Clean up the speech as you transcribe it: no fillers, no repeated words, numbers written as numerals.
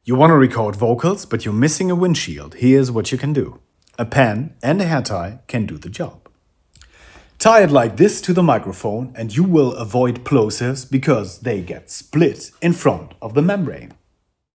You want to record vocals, but you're missing a windshield. Here's what you can do. A pen and a hair tie can do the job. Tie it like this to the microphone and you will avoid plosives because they get split in front of the membrane.